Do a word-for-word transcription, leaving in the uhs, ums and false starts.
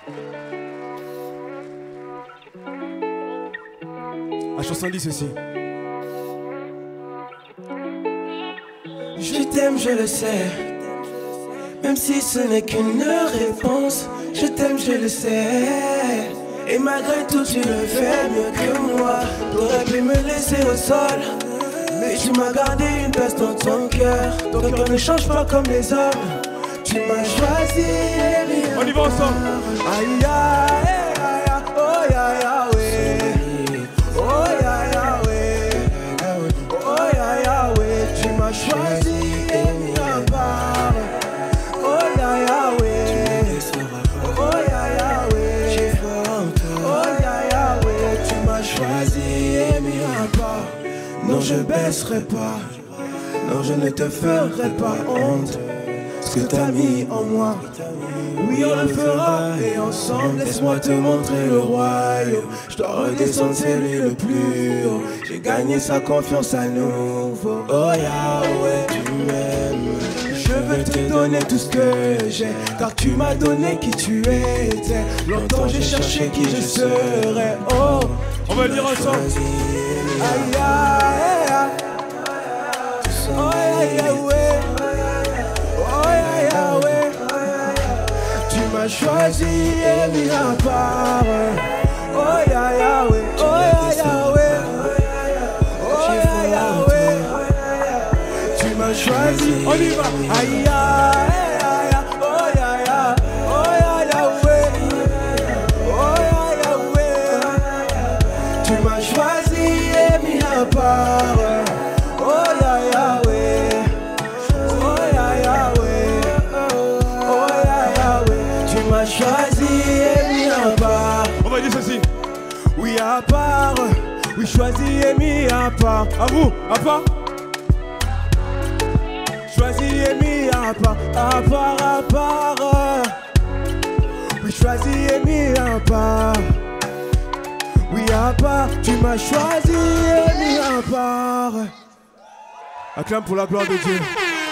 La chanson dit ceci. Je t'aime, je le sais. Même si ce n'est qu'une réponse. Je t'aime, je le sais. Et malgré tout, tu le fais mieux que moi. T'aurais pu me laisser au sol, mais tu m'as gardé une place dans ton cœur. Ton cœur ne change pas comme les hommes. Tu m'as choisi. On y va ensemble. Aïe aïe aïe, oh ya ya ouais. Oh ya ya ouais. Oh ya ya ouais. Tu m'as choisi et mis à part. Oh ya ya ouais. Oh ya ya ouais. Oh ya ya ouais. Tu m'as choisi et mis à part. Non, je baisserai pas. Non, je ne te ferai pas honte. Ce que t'as mis en moi, oui on le fera. Et ensemble laisse-moi te montrer le royaume. Je dois redescendre, c'est lui le plus haut. J'ai gagné sa confiance à nouveau. Oh Yahweh, tu m'aimes. Je veux te donner tout ce que j'ai, car tu m'as donné qui tu étais. Longtemps j'ai cherché qui je serais. Oh, on va le dire ensemble. Aïe aïe aïe. Oh Yahweh. Tu m'as choisi et mis à part. Oh ya Yahweh, oh ya Yahweh, oh ya Yahweh. Tu m'as choisi, on y va. Aïe aïe, oh ya ya, oh ya Yahweh, oh ya Yahweh. Tu m'as choisi et mis à part. Oh ya Yahweh. Choisi et mis à part. On va dire ceci. Oui à part. Oui choisi et mis à part. À vous, à part. Choisi et mis à part. À part, à part. Oui choisi et mis à part. Oui à part. Tu m'as choisi et mis à part. Acclame pour la gloire de Dieu.